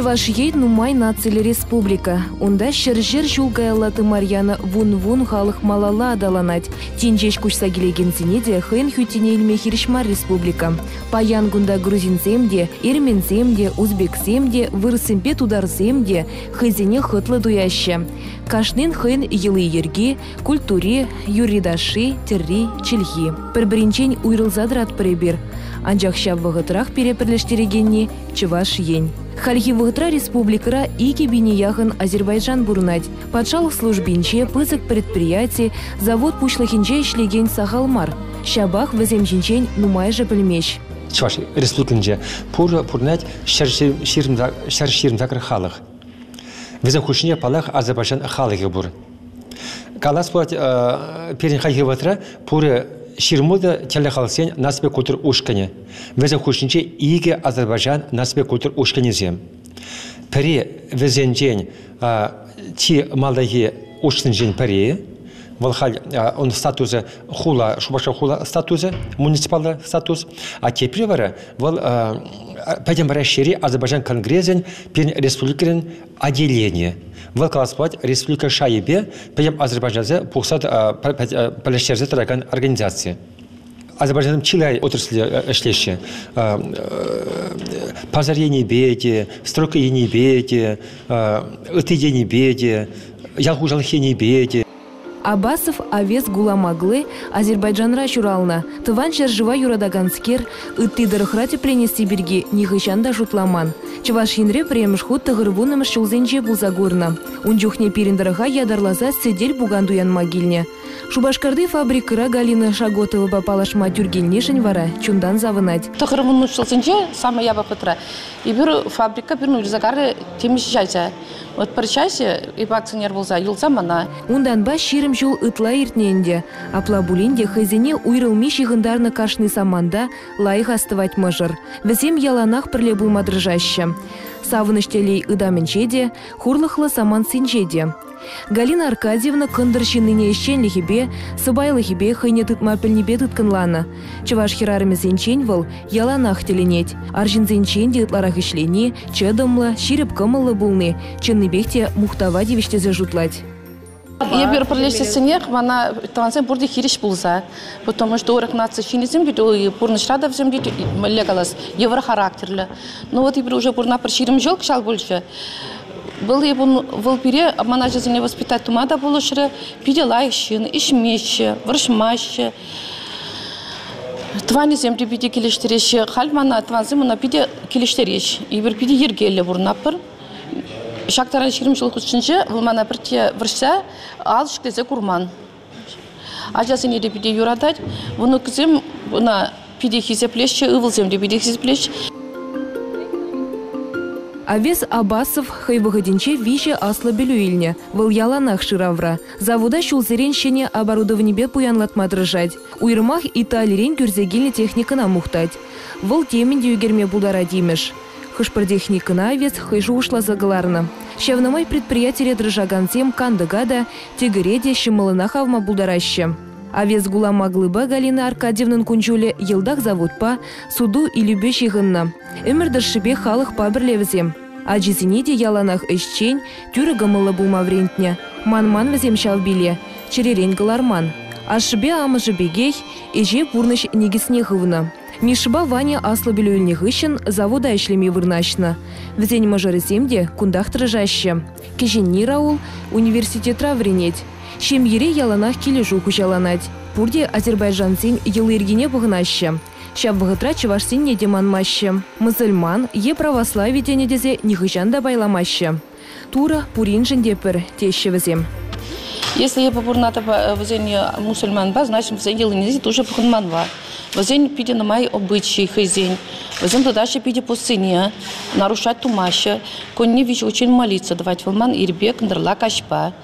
Чувашией нумай нацили республика. Унда шержер жулгаялаты Марьяна вун-вун халық малала адаланать. Тинчеш кучса келегенсенеде хын хютине илме хиришмар республика. Паян гунда грузинсемде, ирменсемде, узбексемде, вырсемпе тударсемде, хызине хытлы дуяще. Кашнын хын йылы ерги, культуре, юридаши, терри, чильхи. Пербринчень уйрылзадрат прибир. Анжақша вғытрах перепірлештерегенне Чуваш ень. Хальхи вғытра республикара ике бине яғын Азербайджан бурнать. Патшалық службинче пызык предприятий, завод пушлахинче ишлеген сахалмар. Шабах віземчинчен нумайжа пілмеш. Чуваш республиканче пурнать шар-ширм закр халық. Візем хушне палах Азербайджан халығы бур. Калас плать перен хальхи вғытра пуры Ширмуда телехалсен наспе культур ушкане. Везен хушинче иге Азербайджан наспе культур ушканезем. Пери везен день ти малдаги ушканезен пери. Волхаль он статусе хула шубаша хула статусе муниципальный статус. А теперь вара вол пойдем расшири Азербайджан конгрессен пен республикарен отделение. Вол классплать республика Шайбе пойдем Азербайджанзе пухсат палештерзе таракан организации. Азербайджаном Чилай отрасли шлещи. Пазарье не бейте, стройка не бейте, этиде не бейте, ялхужалхи не бейте. Абасов авес гуламаглы Азербайджанра чурална. Тыван жива юрадаганскер, ыттыдырыхрати пленести берги, нихышанда жутламан. Чувашинре премшхут тыгырвунымыш чулзенче булзагурна. Унчухне пирендырыха ядарлаза седель бугандуян могильне. Шубашкарды фабрикыра Галина Шаготова бапалашма тюргельнешень вара чундан завынать. Тыгырвунныш чулзенче самая яба хутра. И бир фабрика бир нурзагары темишчайся. Вот парчайся и акционер булза юлса мана. Ундан ба ширим жул ытла иртненде. Апла булинде хызине уйрылмеш игындарны кашны саманда лайық астывать мыжыр. Візем яланах пірле булмадрыжаща. Савыныштелей ыдаменчеде, хурлыхлы саман синчеде. Галина Аркадьевна кындыршыныне ещенлихибе, сыбайлыхибе хыйне тытма пілнебе тыткынланы. Чуваш хирарымызенчен выл яланах теленеть. Аржинзенченде ытларах ишлени, чедымлы, ширип кымылы булны, чынныбехте мухтава девиштезе жутлать. Я беру пролезть снег, она танцем бурди хириш булза, потому что урок нации чинизм бит, пурнышрада взем бит, легалас, еврохарактерле. Но вот и уже пурна приширим жел кшал больше. Был я был пере, манажа за не воспитать тумада булышры, пидела ищин, ишмещи, вршмащи. Твани земли пиди килиштерещи, хальмана тванзему на пиди килиштерещ, и бер пиди ергеле бурнапыр. Шактаран ширим жыл күтшінше, вылмана бірте вірші, ал шықлезе курман. Ажасын еде пиде юрадать, вұны күзем, вұна пиде хизеплеші, ұвылземде пиде хизеплеш. Авес Абасов хайвыгадинче виже асла белюильне, выл яланах ширавра. Завода шулзеренщине оборудованнебе пуянлатмадрыжать. Уйрмах италирен гюрзегильне техникана мухтать. Выл теменде югерме будара димеш. Хышпардехникына авес хайжу ушла загаларна. Шевнамай предприятие дрыжагансем кандыгада тегереде шимылынах авма булдараще. Авес гуламаглыба Галина Аркадьевнан кунчуле елдах заводпа суду и любещий гынна. Эмердершибе халық пабірлевізем. Аджизинеде яланах эшчень тюрі гымылы булмаврентне. Ман-ман візем шавбиле, черерен галарман. Ашыбе амыжыбегей эже бурныш негесне гывна. Мишба Ваня аслабелюльне гыщен завода ишлеми вырначна. Візен мажарыземде кундах трыжаще. Кеженни Раул университетра вренеть. Шем ере яланах кележу хучаланать. Пурде Азербайджансен елы иргене бұғынаще. Шаб бұғытра Чувашсен не деманмаще. Мусульман е православие денедезе нихыжанда байламаще. Тура пуринжен депір тещі візем. Если я попурната візен мусульман ба, значит візен елы незе тоже бұғынман ба. Візен пиде на мои обычаи хызень. Візен тудаше пиде по сыне, нарушать тумаще. Конне вич очень молиться, давать вылман ирбек, ндрла кашпа.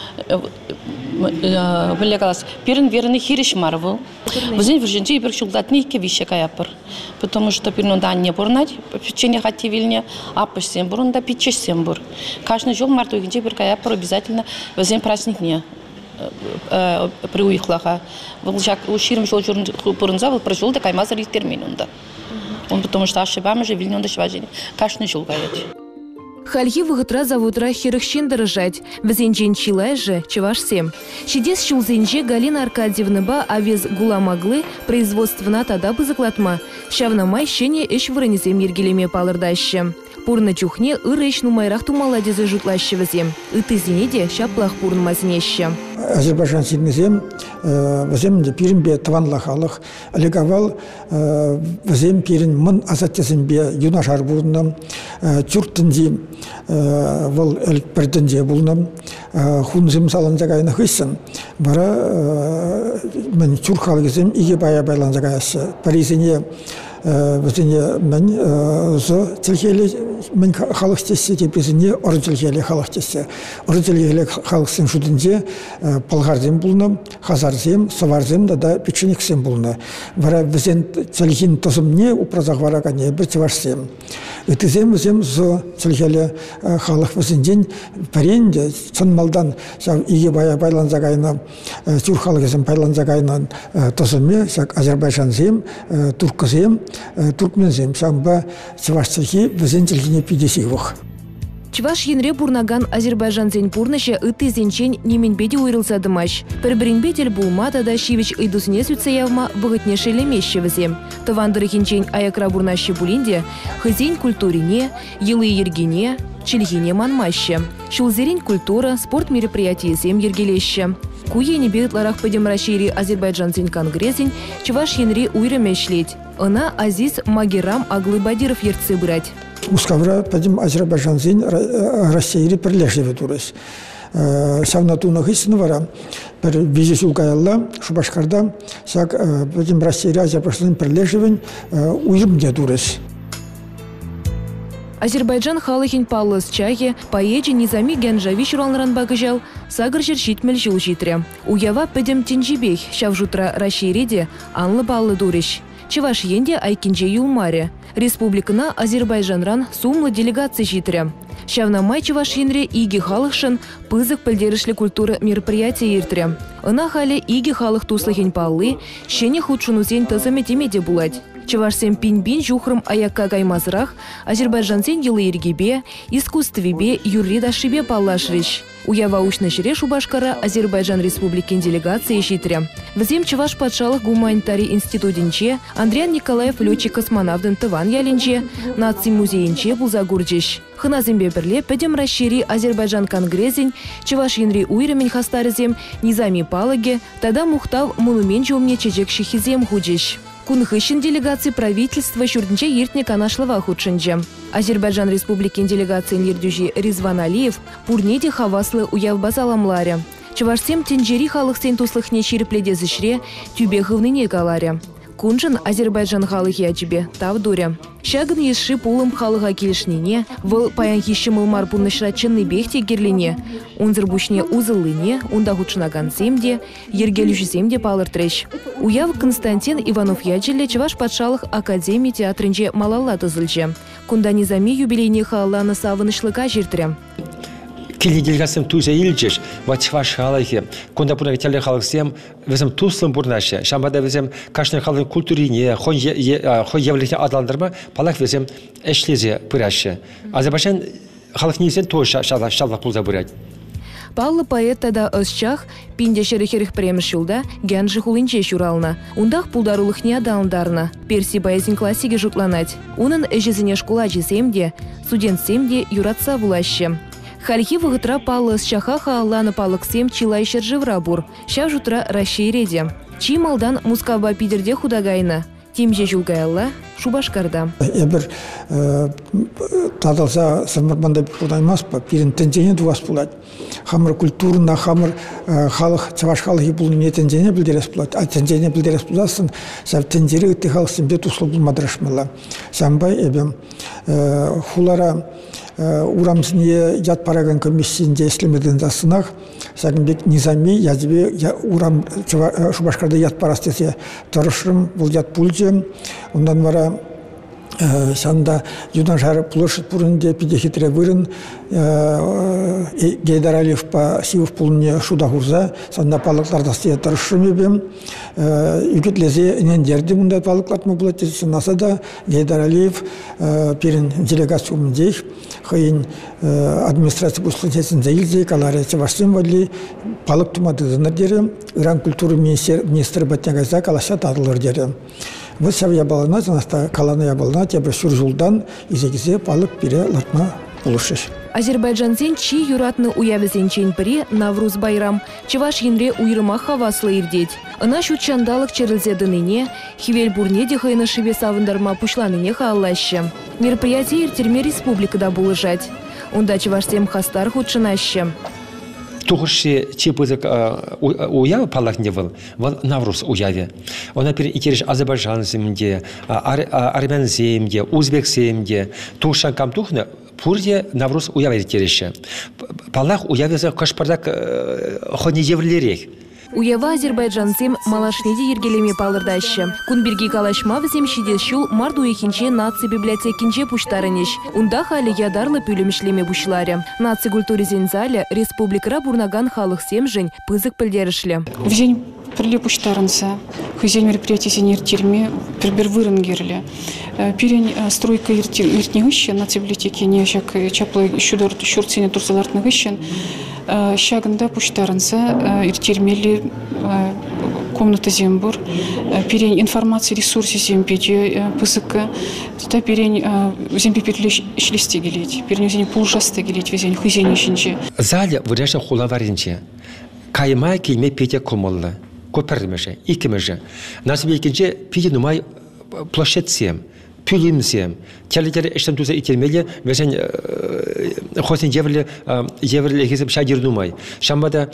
Вылегалась. Первый верный хириш марвел. Візен вірженде ибер шулдатны ике вище каяпыр. Потому что первый не бурнать, печенье хативильне, а пешсем бурун да пичесем бур. Каждый жол марту игенде ибер каяпыр обязательно візен праздник не. Приуихлаха. Уширим жол бурунза, был прожил да каймазар и термин. Он потому что ошибаем же вильнён да шважение. Каждый жол гаять. Хальхи выгытра заводра хирыхщин дырыжать. Візенжен чилай же чевашсем. Шидес шулзенже Галина Аркадьевна авез гуламаглы производствына тада бызыклатма. Шавнамай щене эш вырынезем ергелеме палырдаще. Пурна чухне ырыш нумайрах тумаладезы жутлаще візем. Ытызене де шаплах пурн мазнеще. Азербайжан сильнезем, візем де пирінбе таванлахалық. Олегавал візем пирін мын азаттезімбе юнашар болынам. Тюрттінді вал әлікпердінде болынам. Хунзем саланзагайны хысын. Бара мен тюрхалгезем иге бая байланзагайсы. Паризіне візіне мен зы тілхелі мен халық тесі кепесіне ұры тілхелі халық тесі. Ұры тілхелі халықсын шүдінде палғарзем болынам, хазарзем, саварзем да печенексем болыны. Вара візен тілхин тозымне упразақ варағане бір теварсем. Үтізем візем зы тілхелі халық візінден пәренде цынмалдан иге бая байланзағайна, тюр халықызем байланзағайна тозыме, Азербайжанзем, туркызем, туркмензем, шамба чевашцылхи візен тілхине пидесивох. Чуваш енре бурнаган Азербайжанзен пурныше ытызенчен неменбеде уйрылса дымаш. Пір-бірінбе булмада да шивич ыйдусыне сүтсе явма вғытне шелемеші візем. Тывандырыхенчен аякра бурнаще булинде, хызен культурине, елы ергене, чильгине манмаще. Шулзерин культура, спорт мероприятиесем ергелеще. Куене бегларах подемращири Азербайджанзен конгрессен чуваш енре уйрымешлеть. Она Азиз Магерам Аглы Бадиров ерцы брать. Ускавра падим Азербайжанзен Россияри перлешеве турыс. Савнатуна хысыны вара бір визис улкаялла Шубашкарда сак падим Россияри Азербайжанзен перлешевен уйрымде турыс. Азербайджан халыхин паллыс чайе, поэджи Низами Генжави шуралныран багыжал, сагыр жершитмел жил житре. Уява педем тенжибех, шавжутра Рашириде, анлы баллы дуриш. Чеваш енде айкинже юлмаре. Республикана Азербайджанран сумлы делегации житре. Шавнамай чеваш енре иги халықшын пызык пілдерішлі культура мероприятия ертре. Она халі иги халық туслыхин паллы, шене худшунузен тазаметемеде булать. Чевашсем пинбин жухрым аякка гаймазрах, Азербайджансен елы ергебе, искусствебе, юридашибе паллашрич. Уява учнышре Шубашкара Азербайджан Республикин делегации житре. Взем чеваш патшалық гуманитарий институтинче, Андриан Николаев летчик-космонавтын тыван ялинче, наци музейинче булзагурджиш. Хыназембе бірле пәдем расшири Азербайджан конгрессен, чеваш енри уйрымен хастарызем, Низами палаге, тада мухтав монумент жомне чечек шихизем худжиш. Кунхыщин делегации правительства шурдинче ертне канашлава худшинче. Азербайджан Республикин делегации лирдюжи Ризван Алиев пурнеде хаваслы уяв базаламларе. Чевашсем тенджери халықсен туслыхне ширпледе зішре тюбе хывныне каларе. Кунжын Азербайджан халығы ячебе тавдуре. Шагын есши пулым халыға келішнене, выл паянхиші мылмар пунышра чынны бехте герлине, унзыр бушне узылыне, унда худшынаган семде, ергелюші семде палыртреш. Уяв Константин Иванов ячелі Чеваш патшалық академии театрынче малалла тызылче. Кунда Низами юбилейне халланы савынышлыка жертірі. Кили делегациям туйса илчеш, вачваш халайхи, кунда пуна витяли халаксем, везем туслым бурнаше, шамбада везем кашны халай культурине, хой явление адландырма, палах везем эшлезе пыраше. Азербайджан халак низен той шалах пулза бурять. Паллы поэт тада ысчах, пинде шерехерих премшулда, гянжи хулинче шурална. Ундах пулдарулыхне адалындарна. Перси баязин классиге жутланать. Унын эжезіне школа жесемде, студент семде юратса вулаще. Хальхи вғытра палы счаха хаалланы палықсем чилай шержевра бур. Шав жутра расшейреде. Чи малдан мускаба пидерде худагайна. Темже жулгаялла Шубашкарда. Ебір тадалса самарбанда пудаймас па, пирин тенжене дуас пулать. Хамыр культурна, хамыр халық, чаваш халығы бұлын не тенжене білдерес пулать. А тенжене білдерес пуласын, сәв тенжері үтті халықсын бет ұслы бұл мадрашмылла. Сәмбай ебем хулара урамсыне ят параган комиссиинде эслемеден засынақ, сәгінбек Низами язбе урам Шубашкарда ят парастесе тұрышырым, бұл ят пульже. Ондан бара Санда юдан шары площадь пурынде пидехитре вырын Гейдаралиев по Сивов пулне шуда хурза санда палыкларда стия тарышымебем үгітлезе нендерді мұнда палыклатма болады насада Гейдаралиев перен делегацию мдейх хыйын администрация пустынсесін заилзе каларece вашсем вадли палык тумадызыныр дерем Иран культуры министрі бәттен калаша тадылыр дерем. Вот я бална, наста калана я бална, тебя сюржулдан изегизе палык пире лартма улушеш. Азербайджанцен чи юратны уявезенчен пире Навруз байрам, чеваш енре уйрыма хаваслы ирдеть. Ына шутчандалык черілзе дыныне, хивель бурне дехайны шибе савындарма пушланыне хааллаще. Мероприятие иртерме республикада булыжать. Унда чевашсем хастар худшынаще. Тухырши чепызык уявы палак не был, Навруз уяве. Она перетереш Азербайджан земде, армян земде, узбек земде, тухшан кам тухна, пурде Навруз уяве тереше. Палак уяве за кашпардак ходни евлерек. Уява Азербайджанцем малашнеде ергелеме палырдаще. Кунберги калашма візем шидешшул марду ехинче наци библиотекинче пуштарынеш. Унда халі ядарлы пүлімішлеме бушларе. Наци культуризен зале республикара бурнаган халық семжен пызык пілдерішлі. Візен пірле пуштарынса, хызен мероприятиесен ертерме пірбір вырын керлі. Перен стройка ертнегіще наци библиотекине жак чаплы шурцене турсалартнығыщен шагында пуштарынса иртермели комната зембур, перень информации ресурсы земпеде пысыка, та перень земпепетле шлисте гелеть, перень зень пулжасты гелеть везень хызень ищенче. Зале выряжа хула варинче, каймай кийме пете комолла, копермеше, икемеше. Насыбе икенче пете нумай площадсем. Пюлимсем, теле эштем тузе итемели, везен хосин еврле хизем шагир думай. Шамбада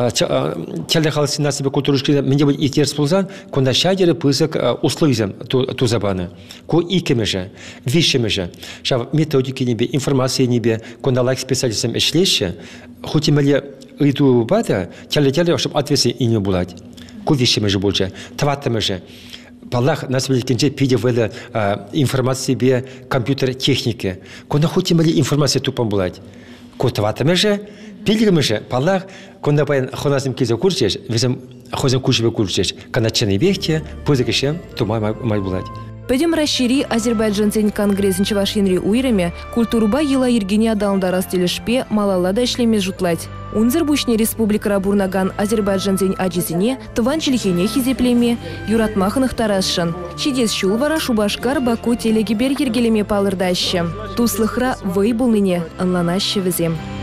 теле халси насыбе культурушки менде будет итерс пулзан, конда шагиры пызык условизем тузабаны. Ко икемеше, вишемеше. Шав методики небе, информации небе, конда лайк специалистам эшлеше, хоть имели иду бата, теле чтоб ответы и не булать. Ко вишемеше больше, тватемеше. Палах нас великинче пиде вела информации бе компьютер техники. Кона хоть имели информация тупом булать. Котватамеже, пилигмеже, палах, кона паян хонасим кизе курчеш, везем хозем кушбе курчеш. Каначаны бехте, позакешем, тумай булать. Пойдем расшири Азербайджанцен конгресс чевашинри уйреме, культурба ела иргине адалндарас телешпе малалада ишлеме жутлать. Унзер бушне республика бурнаган Азербайджанцен аджизине, тыванчилихене хизеплеме, юратмахыных тарасшан. Чидес шулвара шубашкар Баку телегибер ергелеме палырдаще. Туслыхра вейбулныне, анланаще везем.